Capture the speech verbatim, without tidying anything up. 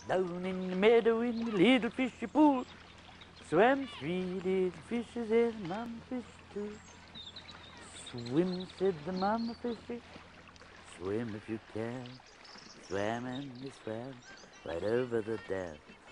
Down in the meadow in the little fishy pool swam three little fishes and a mama fish too. Swim, said the mama fishy, swim if you can. Swam and they swam right over the dam.